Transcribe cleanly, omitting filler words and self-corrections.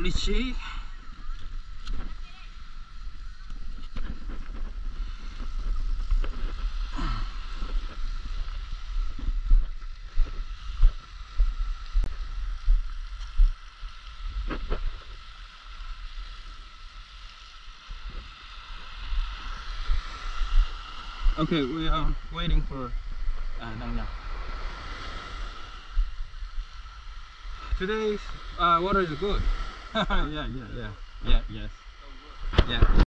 Lychee. Okay, we are waiting for Dang Nhật. Today's water is good. Yeah, yes. Yeah.